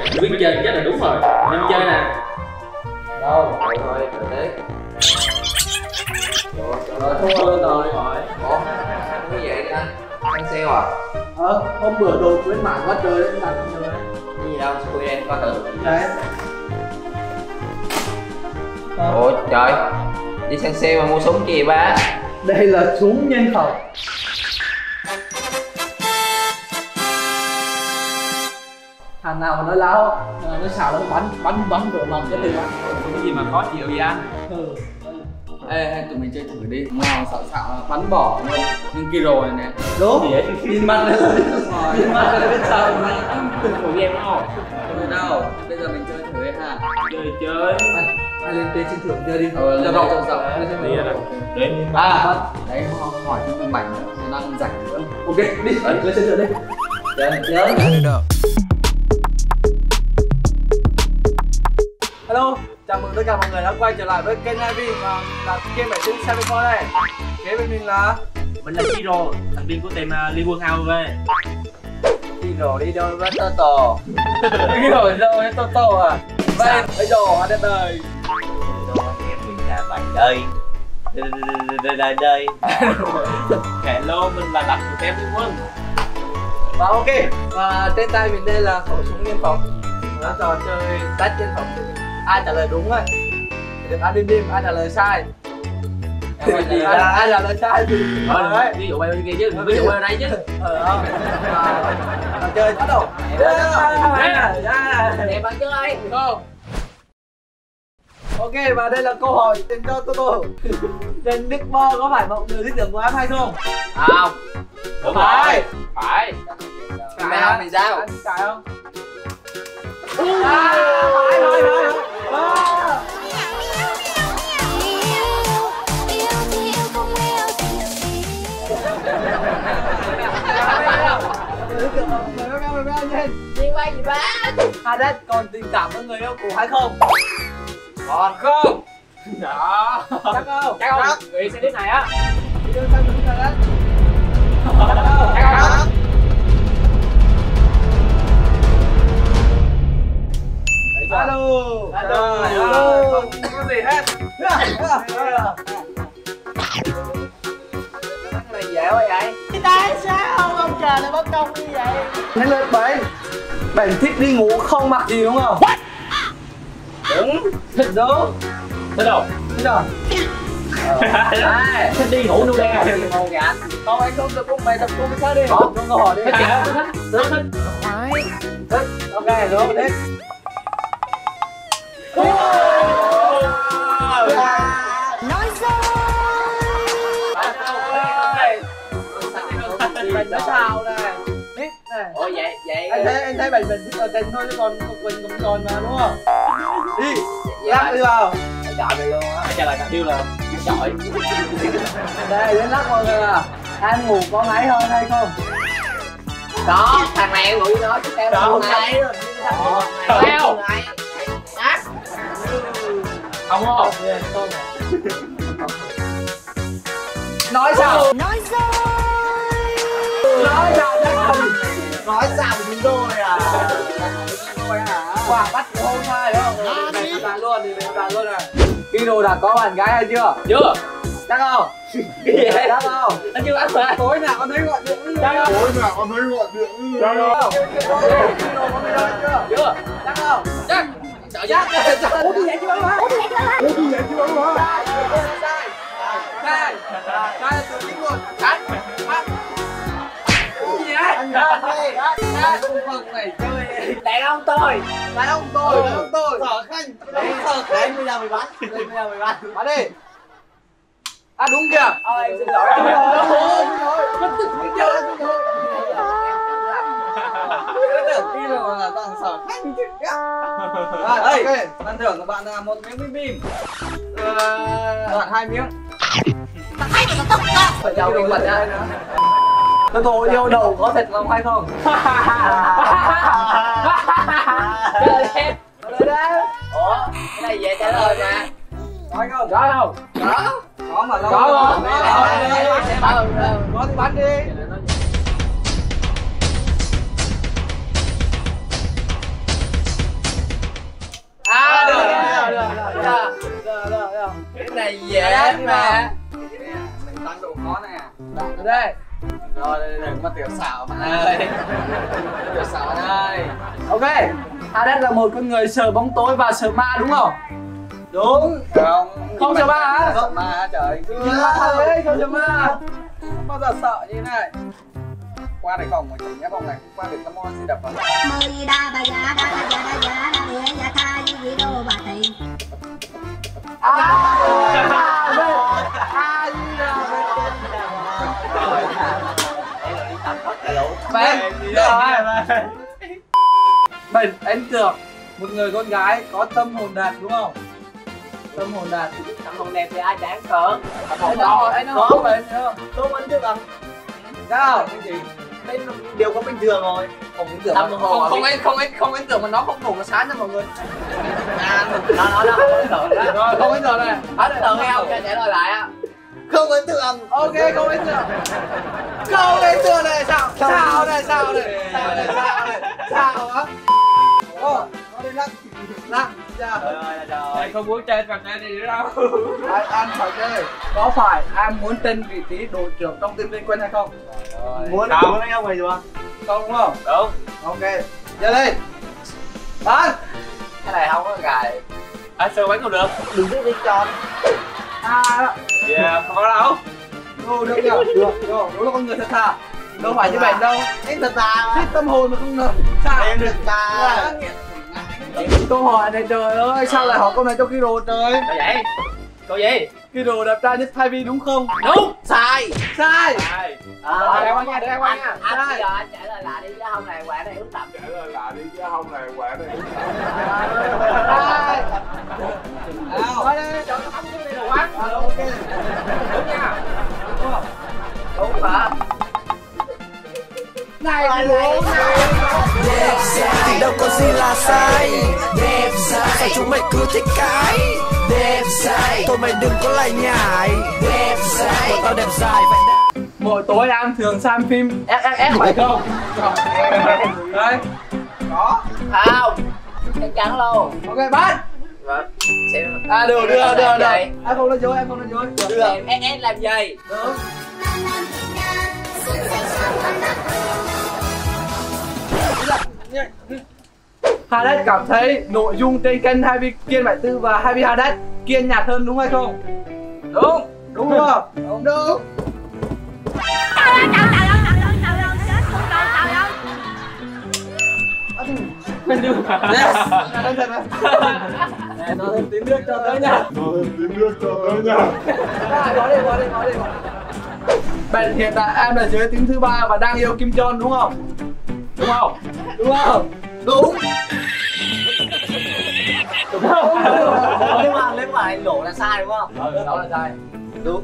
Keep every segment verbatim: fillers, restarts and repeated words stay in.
Biết chơi chắc là đúng rồi. Em chơi nè. Đâu, thôi thôi, rồi đấy. Rồi thua luôn rồi. Ủa, cái gì vậy anh? Anh sale à? Ờ, hôm bữa đồ khuyến mãi quá trời đấy, đặt không được đấy. Cái gì đâu, tôi em coi thử. Đấy. Ủa trời, đi sang sale mà mua súng gì ba? Đây là súng nhân khẩu. Thằng nào mà nói láo, nó xào nó bắn bắn bắn vỡ lòng cái từ bắn. Cái gì mà khó chịu vậy anh? Ừ. Ê, tụi mình chơi thử đi. Nào sợ sợ bắn bỏ luôn. Nhưng kia rồi nè. Đúng. Gì vậy? Nhìn mặt này là biết rồi. Nhìn mặt này là biết sao rồi. Của em đúng không? Rồi đâu, bây giờ mình chơi thử ấy hả? Chơi chơi. Anh lên trên xin thưởng chơi đi. Ờ, cho rộng rộng rộng Đi ra đây. Đến. À, đấy hỏi thêm bảnh nữa, nó đang rảnh nữa. Ok, đi, lên xin thưởng đi. Chơi, chơi. Hello, chào mừng tất cả mọi người đã quay trở lại với kênh hai vê và mình là game bảy seven four đây. Kế bên mình là Mình là Chiro, thành viên của team uh, Liên Quân hai vê. Đi rồi đi đâu với Toto. đi rồi đâu với Toto à? Vậy, bây giờ anh đến đây. Đồ em mình là bạn đây. Đây đây đây. Hello, mình là Lạch của team Liên Quân. Và ok, và trên tay mình đây là khẩu súng liên phòng. Nó trò chơi test liên phòng. Ai trả lời đúng rồi thì được ăn đêm đêm, ai trả lời sai thì ai, ai trả lời sai thì Thôi đấy, ví dụ bên kia chứ, ví dụ bên đây chứ. ờ không trò chơi bắt đầu. Em bạn chơi. Không. Ok, và đây là câu hỏi dành cho Toto. Trên Big Bo có phải một người thích tưởng của em hay không? Không. Đúng Phải. rồi. Phải. Mày không thì sao? Anh cài không? À, phải rồi rồi. À. Liên quan gì ba? Hades còn tình cảm với người yêu cũ hay không? Còn không. Đó. Chắc không? Chắc không? Người xem clip này á. Video sang clip này đấy. Chắc không? Alo. Alo. Alo. Không có gì hết. Cái này dễ quá vậy? Tại sao ông trời lại bất công như vậy? Nhanh lên bạn. Bạn thích đi ngủ không mặc gì đúng không? What? Đúng. Thích đúng. Thích đâu? Thích rồi. Thích đi ngủ luôn đen à? Không kìa anh. Không anh không tập trung mày tập trung với khác đi. Có. Không câu hỏi đi. Thích kìa, thích thích. Thích thích. Phải. Thích. Ok đúng thích. Nói dối. Mình đã sao này. Thích này. Ủa vậy vậy. Anh thấy anh thấy bạn mình thích ở tình thôi chứ còn Quỳnh cũng còn mà đúng không? Đi. Vậy Lắc đi vào. chọi mày luôn á. Trả lời thật yêu là Chọi. Đây đến lắc mọi người à. Anh ngủ có ngáy hơn hay không? Có, thằng này em ngủ với nó chứ em không ngáy rồi. Theo. Ác. Không không? Nói sao? Nói dối. Nói sao chắc không? Nói sao mà chúng tôi à? Quả bắt của hôm nay đúng không? Mày làm đàn luôn thì mày làm đàn luôn này. Kino đã có bạn gái hay chưa? Chưa. Chắc không? Cái gì vậy? Chắc không? Anh chưa ăn mà. Tối nào con thấy gọi điện. Chắc không? Tối nào con thấy gọi điện. Chắc không? Kino có video chưa? Chưa. Chắc không? Chắc. Sợ Chắc chắc. chắc. Ủa đi vậy chứ đâu hả? Ủa đi vậy chứ đâu hả? Ủa đi vậy chứ đâu hả? Sai. Sai. Sai. Sai là tự nhiên luôn. Chắc. Cái gì đấy? Anh ra đây. Ra khu vực này chơi. Đàn ông tôi. Đàn ông tôi, đàn ông tôi. Sở khanh. Sở khanh bây giờ mày bắn. Bây giờ mày bắn. Bắn đi. À đúng kìa. Ôi em xin lỗi. Đúng rồi, đúng rồi, đúng rồi. Vẫn tức cái chơi đúng rồi. Cái tưởng kia rồi là toàn sở khanh chứ. Rồi, ok. Ban thưởng của bạn là một miếng bim bim. Đoạn hai miếng. Phải chào mình quật ra. Tôi thổ yêu đầu có thật lòng hay không? Trả lời em. Trả lời đấy. Ủa, cái này dễ trả lời mà. Nói không? Có không? Có. Có mà lâu. Có không? Có. Có thì bắn đi. này dễ mà. Mình tăng độ khó nè. Đặt ở đây. Rồi đừng có tiểu xảo bạn ơi. Tiểu xảo bạn ơi. Ok. Hades là một con người sợ bóng tối và sợ ma đúng không? Đúng. Không. Không sợ ma hả? Sợ ma trời. Chứ ma đấy, không sợ ma. Không bao giờ sợ như thế này. Qua đây vòng mà chỉ nhé vòng này không qua được tao mo gì đập vào. Mời đa bà già đa bà già đa già đa bia già tha gì gì đâu bà thầy. À, à, đây. À, gì nào, Bạn, rồi. Mình ấn tượng một người con gái có tâm hồn đạt đúng không? Tâm hồn đạt. Tâm hồn đẹp thì ai chả ấn tượng. Anh nói, anh nói không phải nữa. Tôi ấn tượng rằng Sao? cái gì? Đây là điều không bình thường rồi. Không ấn tượng. Tâm Không hồn không ấn không ấn không ấn tượng mà nó không đủ nó sáng cho mọi người. À, nó nó nó không ấn tượng đó. Rồi không ấn tượng này. Ấn tượng hay không? Cho trả lời lại á. Không ấn tượng. Ok không ấn tượng. Không ấn tượng này sao? Sao này sao này? Sao này sao này? Sao á? Ô, nó đi lắc. Lắc. Dạ. Trời ơi trời ơi. Mày không muốn chơi trò chơi này nữa đâu. Anh, anh phải chơi. Có phải anh muốn tên vị trí đội trưởng trong team Liên Quân hay không? Muốn Không. muốn đánh ông mày chưa? Không đúng không? Đúng. Ok. Giờ lên. Bắn. Cái này không có gài. Anh sơ bánh còn được. Đừng biết đi tròn. À đó. Yeah, không có đâu. Được, được nhờ. Được, được. Đúng là con người thật thà. Đâu phải như bạn đâu. Em thật ta. Thích tâm hồn mà không ngờ. Sao? Em được ta. Câu hỏi này trời ơi, sao lại hỏi câu này cho Kiro trời? Sao vậy? Câu gì? Kiro đẹp trai nhất Thái Vi đúng không? Đúng. Sai. Sai. Ai? À, Để qua nha, để qua nha. Anh Sai. bây giờ anh trả lời lại đi chứ không này quả này uống tầm. Trả lời lại đi chứ không này quả này. Sai. Nào. Qua đây. Cho nó bấm xuống đây rồi quá. Ờ, ok. Đúng nha. Đúng mà. Này này này. Đẹp trai thì đâu có gì là sai. Đẹp trai sao chúng mày cứ thích cái. Đẹp trai thôi mày đừng có lại nhải. Đẹp trai bọn tao đẹp dài vậy đó. Mỗi tối anh thường xem phim ép ép ép phải không? Đấy. Có. Không. Chắc chắn luôn. Ok bắt. Vâng. Xem. À được được được được. Được. Em không nói dối, em không nói dối. Được. Được. Em em làm gì? Được. Hades cảm thấy nội dung trên kênh hai mươi Kiên bảy tư và hai mươi Hades Kiên nhạt hơn đúng hay không? Đúng. Đúng không? Đúng. Đúng. Mình được. Yes. Anh thật mà. Nó thêm tí nước cho tới nha. Nó thêm tí nước cho tới nha. Nói đi, nói đi, nói đi. Bạn hiện tại em là giới tính thứ ba và đang yêu Kim Jong đúng không? Đúng không? Đúng không? Đúng. Đúng không? Nhưng mà nếu mà anh lộ là sai đúng không? Ừ, đó là sai. Đúng.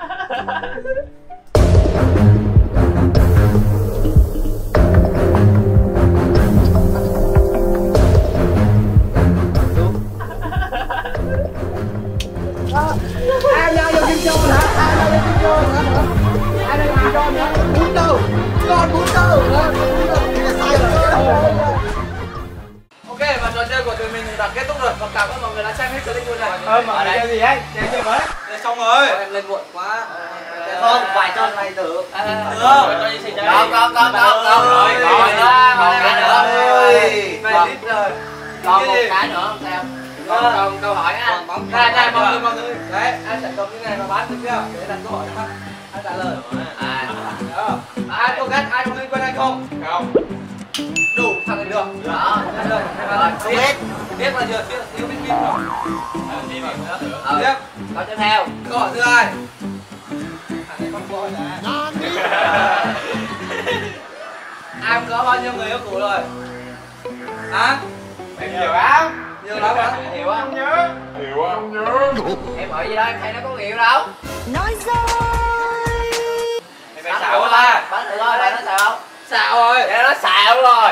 Em đang yêu Kim Jong hả? Em đang yêu Kim Jong hả? Em đang yêu Kim Jong hả? Bún đâu? Còn bún đâu? Bún đâu? Cái này sai rồi. Ok, và trò chơi của tụi mình đã kết thúc rồi và cảm ơn mọi người đã xem hết clip video này. Ờ mà chơi gì ấy? Chơi chơi với. Xong rồi. Em lên muộn quá. Không, vài cho này được. Được. Cho đi chơi. Không, không, không, không, không. Rồi, Rồi, còn cái nữa. Về lít rồi. Còn một cái nữa không sao? Còn, còn câu hỏi á. Này, này, mọi người, mọi người. Đấy, anh sẽ cầm cái này và bán được chưa? Để đặt câu hỏi cho anh. Anh trả lời. À. Đó. Ai câu cách, ai có liên quan hay không? Không. Đủ, thằng này được. Đó. Được. Rồi, không biết. Biết là giờ thiếu thiếu biết kim rồi. Đi vào nữa. Ừ. Tiếp. Câu tiếp theo. Câu hỏi thứ hai. Thằng này con voi nè. Em có bao nhiêu người yêu cũ rồi? Hả? Em nhiều lắm. Nhiều lắm hả? Hiểu không? Nhớ. Hiểu không? Nhớ. Em hỏi gì đó, em thấy nó có hiểu đâu. Nói dối. Em phải xạo quá ta. Bắn thử coi, nó xạo không? Xạo rồi. Để nó xạo rồi.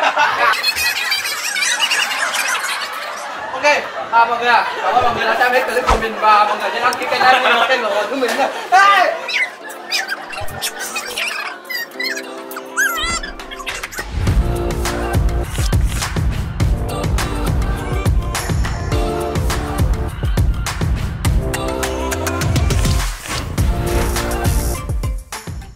Ok, à, mọi người à, cảm ơn mọi người đã xem hết clip của mình và mọi người nhớ đăng ký kênh này, kênh của mình nha. Hey!